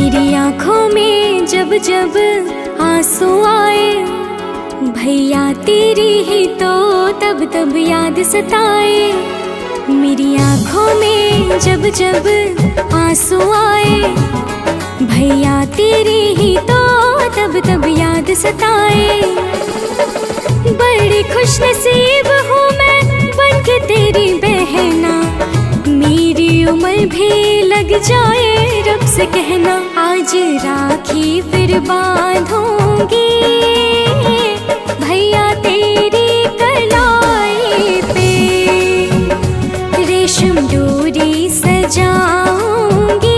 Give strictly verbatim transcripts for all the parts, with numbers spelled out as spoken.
मेरी आँखों में जब जब आंसू आए, भैया तेरी ही तो तब तब याद सताए। मेरी आँखों में जब जब आंसू आए, भैया तेरी ही तो तब तब याद सताए। बड़ी खुश नसीब हूँ मैं बनके तेरी बहना, मेरी उम्र भी लग जाए रब से कहना। आज राखी फिर बांधूंगी भैया तेरी कलाई पे, रेशम डोरी सजाऊंगी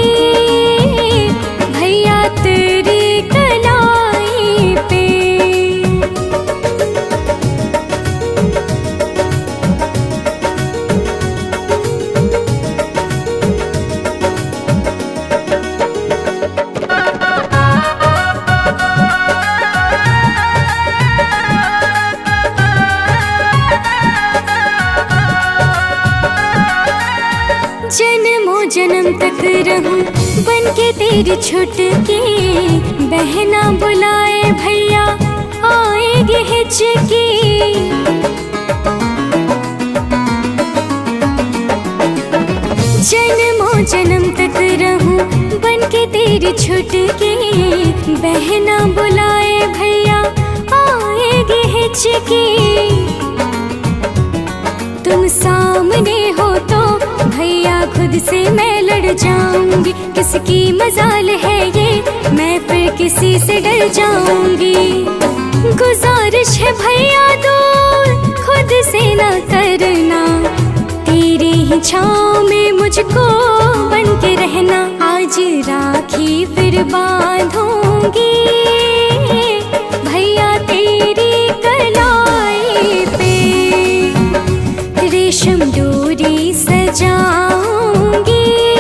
भैया तेरी कलाई पे। जन्मों जन्म तक रहूं बनके तेरी छुटकी, बहना बुलाए भैया आएगी हिचकी। जन्मों जन्म तक रहूं बनके तेरी छुटकी, बहना बुलाए भैया आएगी हिचकी। तुम सामने हो तो भैया खुद से मैं लड़ जाऊंगी, किसकी मजाल है ये मैं फिर किसी से डर जाऊंगी। गुजारिश है भैया दूर खुद से ना करना, तेरी ही छाँव में मुझको बन के रहना। आज राखी फिर बांधूंगी भैया तेरी कलाई पे, रेशम डोरी सजाऊंगी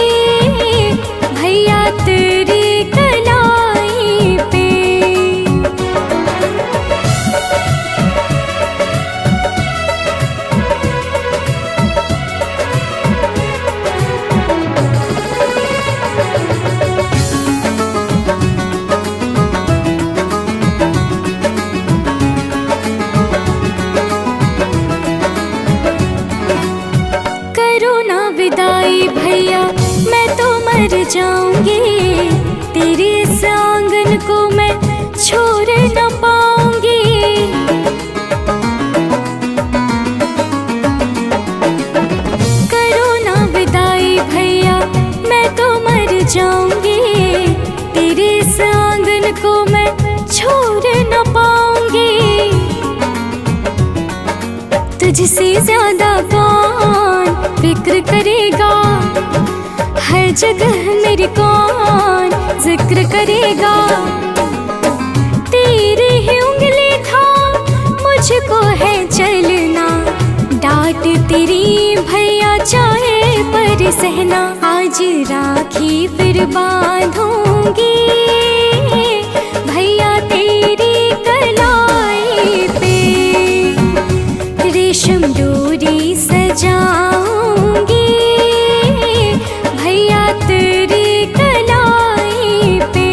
भैया तेरी कलाई पे। विदाई भैया मैं तो मर जाऊंगी, तेरे इस आंगन को मैं छोड़ न पाऊंगी। करो ना विदाई भैया मैं तो मर जाऊंगी, तेरे इस आंगन को मैं छोड़ न पाऊंगी। तुझसे ज्यादा कौन फिक्र करेगा, हर जगह मेरी कौन जिक्र करेगा। तेरी ही उंगली था मुझको है चलना, डांट तेरी भैया चाहे पर सहना। आज राखी फिर बांधूंगी भैया तेरी कलाई पे, रेशम डोरी सजाऊंगी भैया तेरी कलाई पे।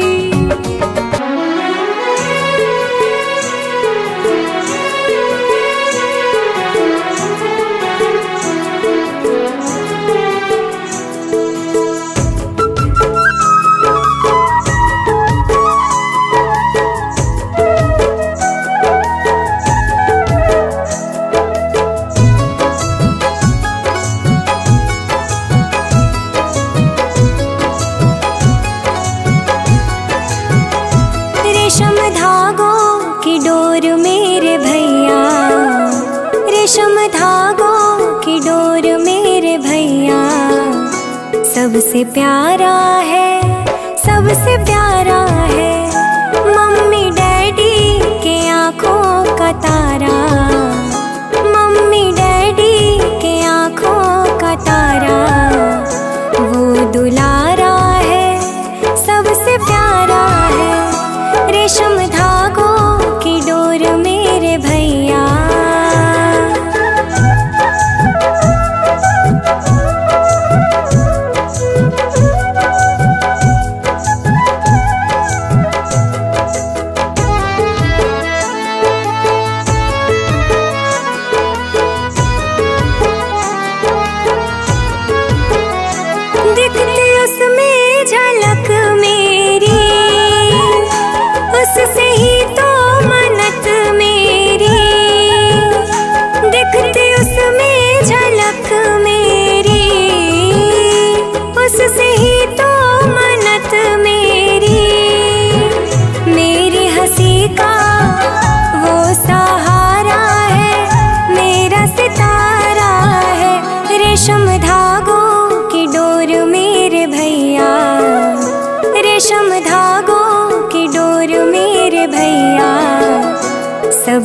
रेशम धागों की डोर मेरे भैया, रेशम धागों की डोर मेरे भैया, सबसे प्यारा है सबसे प्यारा है। मम्मी डैडी के आँखों का तारा, मम्मी डैडी के आँखों का तारा, वो दुलारा है सबसे प्यारा है। रेशम धागों की डोर मेरे भैया। Thank you.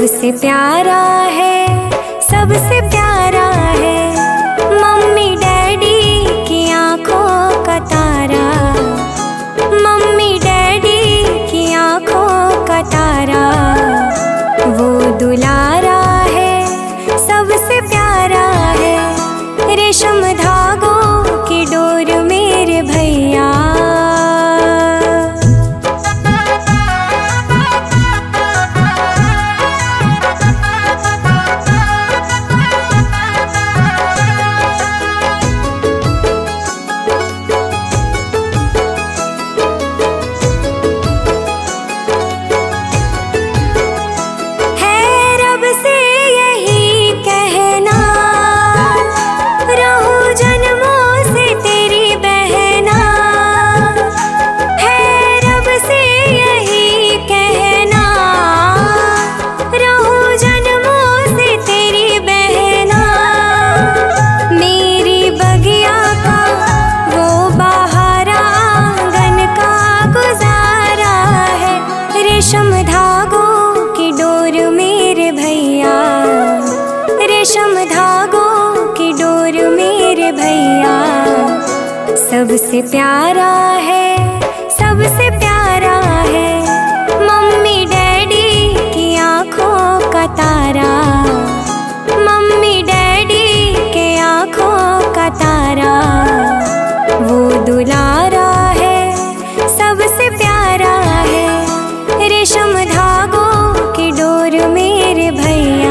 सबसे प्यारा है, सबसे प्यारा है मम्मी डैडी की आंखों का तारा, मम्मी डैडी की आंखों का तारा। वो दुलारा है, सबसे प्यारा है, रेशम धागों की डोर मेरे भैया। रेशम धागों की डोर मेरे भैया, रेशम धागों की डोर मेरे भैया। सबसे प्यारा है, सबसे प्यारा है मम्मी डैडी की आंखों का तारा, मम्मी डैडी के आंखों का तारा। वो दुलारा है, सबसे प्यारा है, रेशम धागों की डोर मेरे भैया।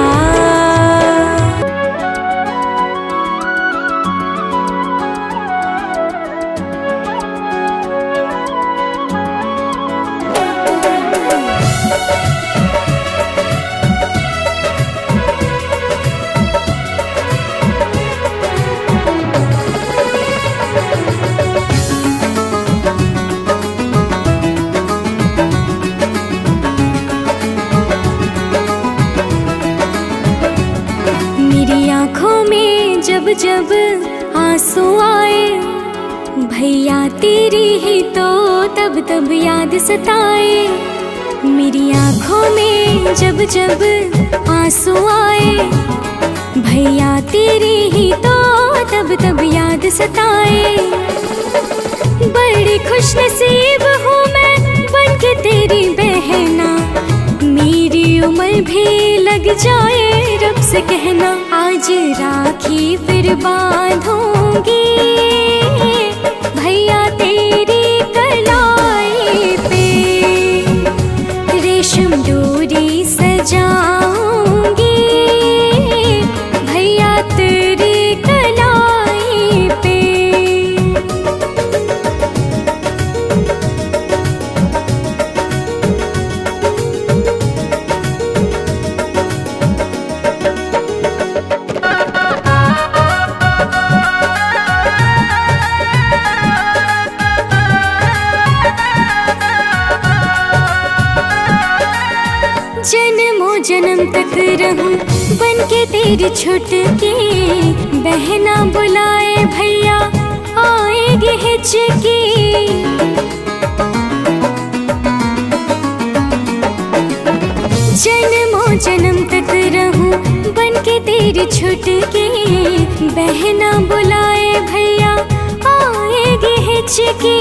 जब जब आंसू आए भैया तेरी ही तो तब तब याद सताए। मेरी आँखों में जब जब आंसू आए भैया तेरी ही तो तब तब याद सताए। बड़ी खुश नसीब हूँ मैं बनके तेरी बहना, मेरी उम्र भी लग जाए रब से कहना। आज राखी फिर बांधूंगी भैया तेरी कलाई पे, रेशम डोरी सजाऊंगी भैया तेरी कलाई पे। जन्मों जन्म तक रहूं बनके तेरी छुटकी, बहना बुलाए भैया आएगी हिचकी। जन्मों जन्म तक रहूं बनके तेरी छुटकी, बहना बुलाए भैया आएगी हिचकी।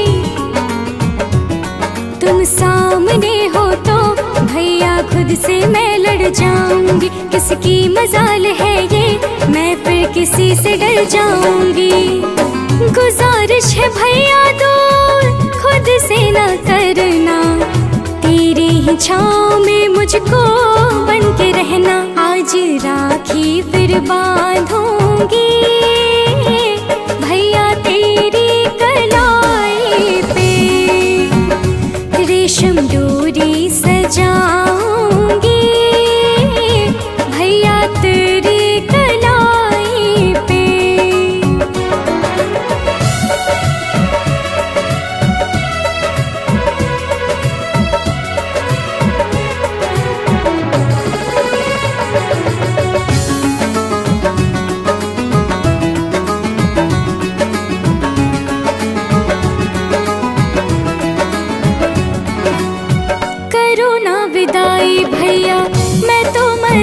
तुम सामने हो तो भैया खुद से मैं लड़ जाऊंगी, किसकी मजाल है ये मैं फिर किसी से डर जाऊंगी। गुजारिश है भैया दूर खुद से ना करना, तेरे ही छाँव में मुझको बन के रहना। आज राखी फिर बांधूंगी भैया तेरी कलाई पे, रेशम डोरी सजाऊंगी भैया तेरी कलाई पे।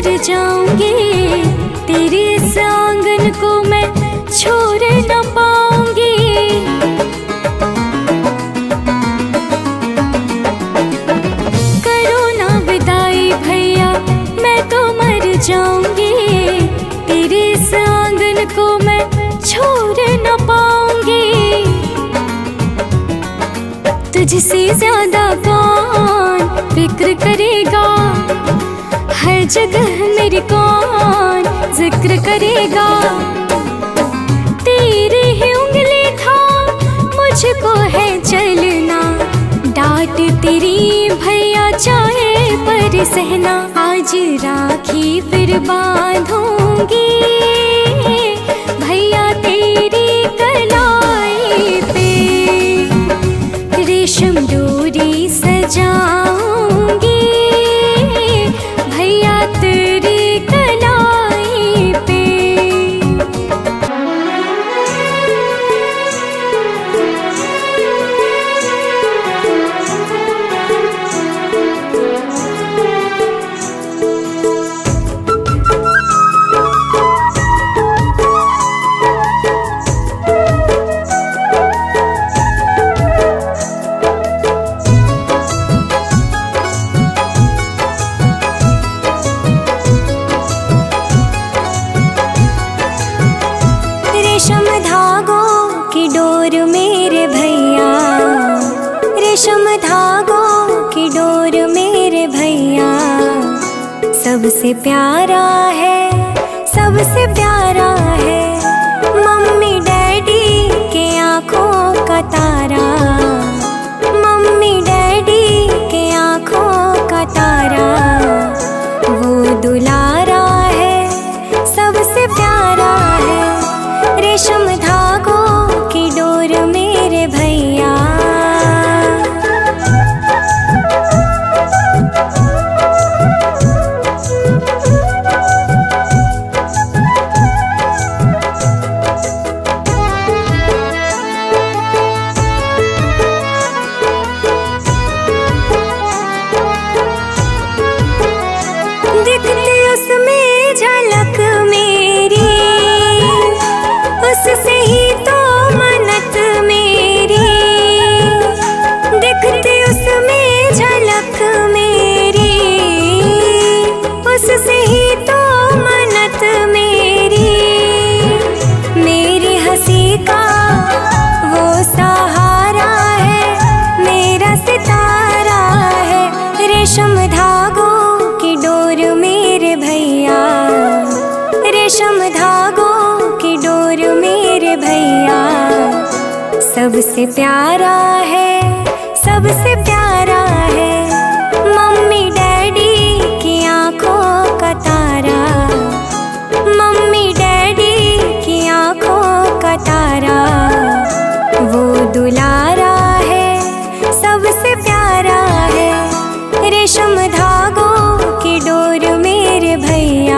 मर जाऊंगी, तेरे इस आंगन को मैं छोड़ न पाऊंगी। करो ना विदाई भैया, मैं तो मर जाऊंगी, तेरे इस आंगन को मैं छोड़ न पाऊंगी। तुझसे ज्यादा कौन फिक्र करेगा, हर जगह मेरी कौन जिक्र करेगा। तेरी ही उंगली था मुझको है चलना, डांट तेरी भैया चाहे पर सहना। आज राखी फिर बांधूंगी भैया तेरी कलाई पे, रेशम डोरी सजाऊंगी भैया तेरी कलाई पे। रेशम धागों की डोर मेरे भैया, रेशम धागों की डोर मेरे भैया, सबसे प्यारा है, सबसे प्यारा है। मम्मी डैडी के आँखों का तारा, मम्मी डैडी के आँखों का तारा, वो दुलारा है, सबसे प्यारा है। रेशम धागों की डोर मेरे भैया। दिखती उसमें झलक मेरी, उससे ही तो मन्नत मेरी। दिखती उसमें झलक मेरी, उससे ही तो मन्नत मेरी। मेरी हंसी का वो सहारा है, मेरा सितारा है। रेशम धागों की डोर मेरे भैया, रेशम धागों की डोर मेरे भैया, सबसे प्यारा है, सबसे प्यारा है। मम्मी डैडी की आँखों का तारा, मम्मी डैडी की आँखों का तारा, वो दुलारा है, सबसे प्यारा है। रेशम धागों की डोर मेरे भैया।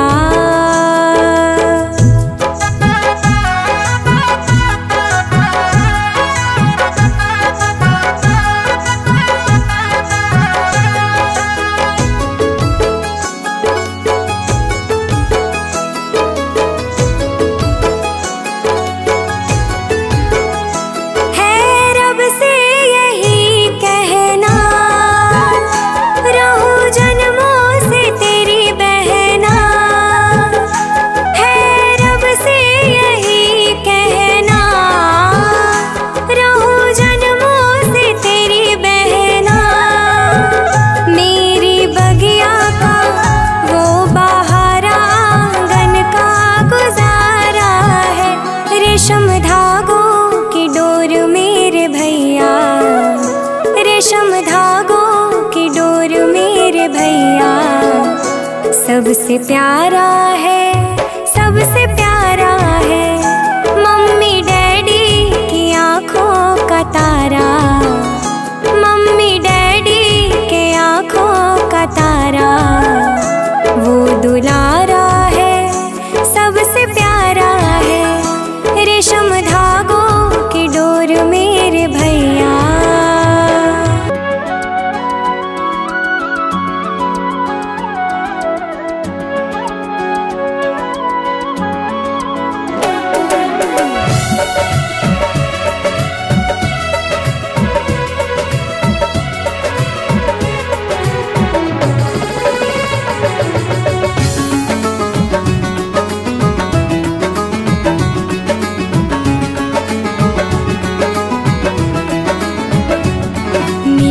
रेशम धागों की डोर मेरे भैया, रेशम धागों की डोर मेरे भैया, सबसे प्यारा है, सबसे प्यारा है। मम्मी डैडी की आँखों का तारा, मम्मी डैडी के आँखों का तारा, वो दुलारा है, सबसे प्यारा है। रेशम धागों की डोर मेरे भैया।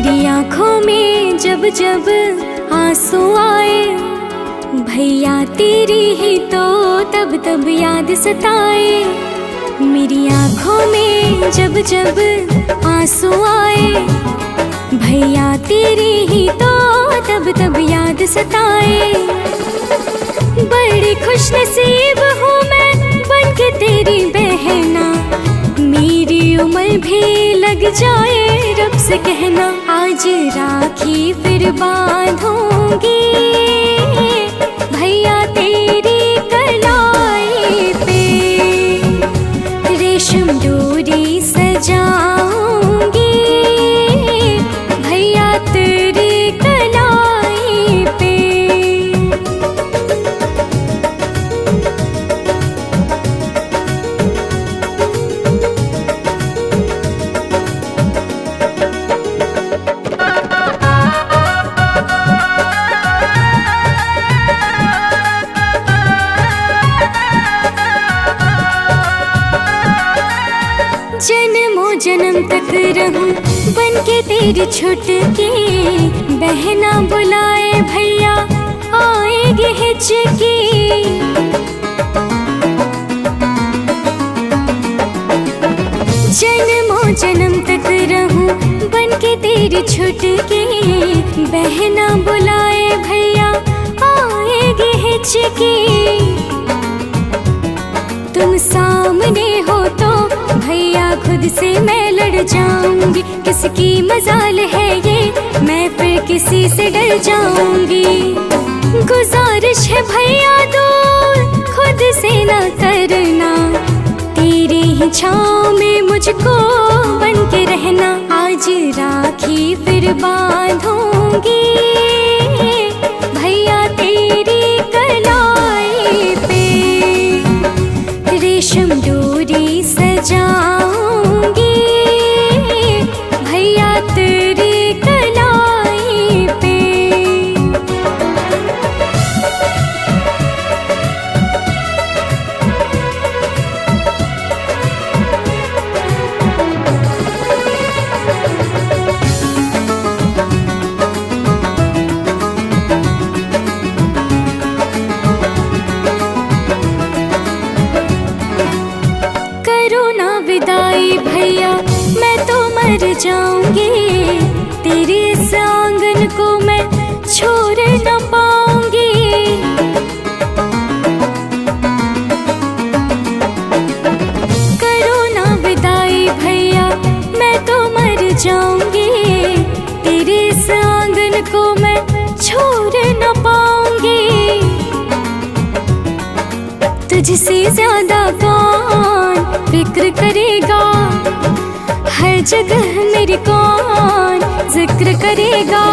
मेरी आँखों में जब जब आंसू आए, भैया तेरी ही तो तब तब याद सताए। मेरी आँखों में जब जब आंसू आए, भैया तेरी ही तो तब तब याद सताए। बड़ी खुश नसीब हूँ मैं बनके तेरी बहना, मेरी उम्र भी लग जाए रब से कहना। आज राखी फिर बांधूंगी भैया तेरी कलाई पे, रेशम डोरी सजाऊंगी भैया तेरी कलाई पे। जन्मों जन्म तक रहूं बनके तेरी छुटकी, बहना बुलाए भैया आएगी हिचकी। जन्मों जन्म तक रहूं बनके तेरी छुटकी, बहना बुलाए भैया आएगी हिचकी। तुम सामने हो तो भैया खुद से मैं लड़ जाऊंगी, किसकी मजाल है ये मैं फिर किसी से डर जाऊंगी। गुजारिश है भैया दूर खुद से ना करना, तेरी ही छाँव में मुझको बन के रहना। आज राखी फिर बांधूंगी भैया तेरी कलाई पे, रेशम डोरी सजाऊंगी भैया तेरी कलाई पे। विदाई भैया मैं तो मर जाऊंगी, तेरे इस आंगन को मैं छोड़ न पाऊंगी। करो ना विदाई भैया मैं तो मर जाऊंगी, तेरे इस आंगन को मैं छोड़ न पाऊंगी। तुझसे ज्यादा कौन फिक्र करेगा, हर जगह मेरी कौन जिक्र करेगा।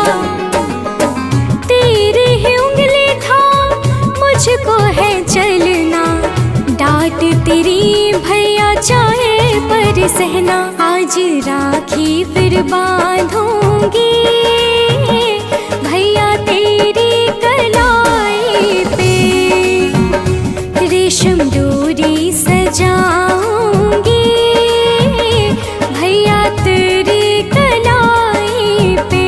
तेरी ही उंगली था मुझको है चलना, डांट तेरी भैया चाहे पर सहना। आज राखी फिर बांधूंगी भैया तेरी कलाई पे, रेशम डोरी सजाऊंगी भैया तेरी कलाई पे।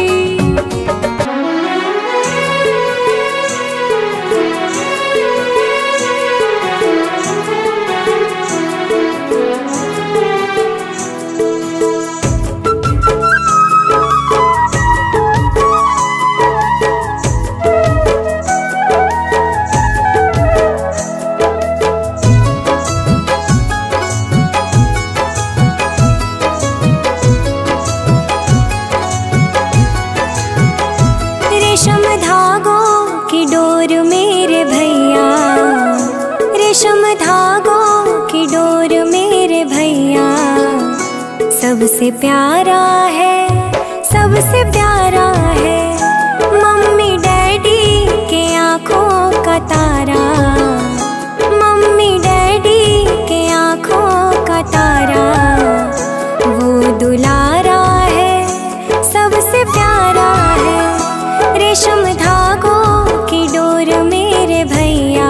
रेशम धागों की डोर मेरे भैया, रेशम धागों की डोर मेरे भैया, सबसे प्यारा है सबसे प्यारा है। मम्मी डैडी के आँखों का तारा, मम्मी डैडी के आँखों का तारा, वो दुलारा है सबसे प्यारा है। रेशम धागों की डोर मेरे भैया,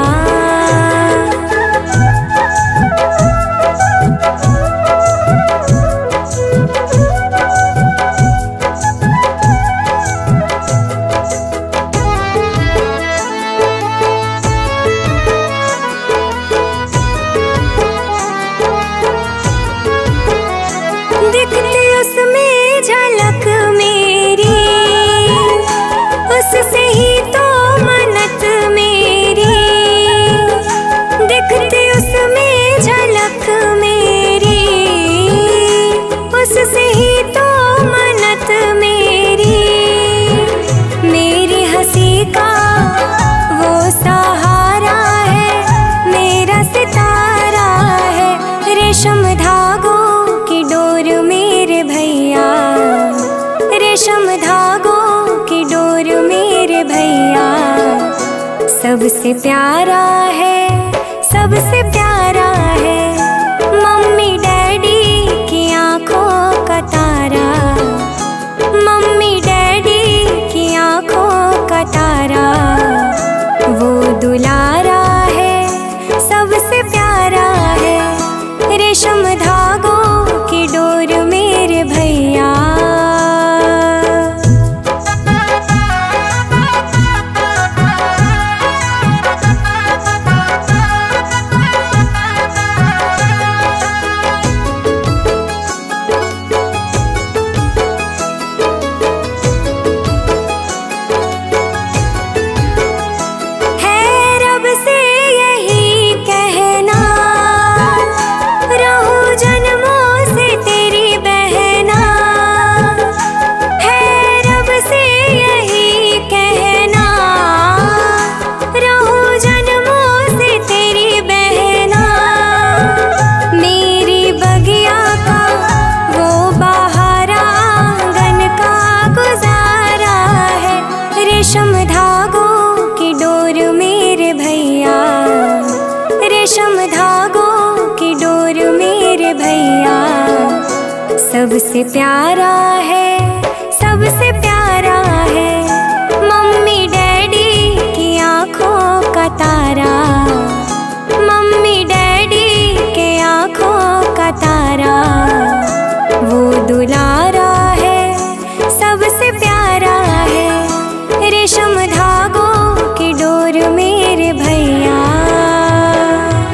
सबसे प्यारा है, सबसे प्यारा है मम्मी डैडी की आंखों का तारा, मम्मी डैडी की आंखों का तारा। वो दुलारा है, सबसे प्यारा है, रेशम धागों की डोर मेरे भैया। रेशम धागों की डोर मेरे भैया, रेशम धागों की डोर मेरे भैया। सबसे प्यारा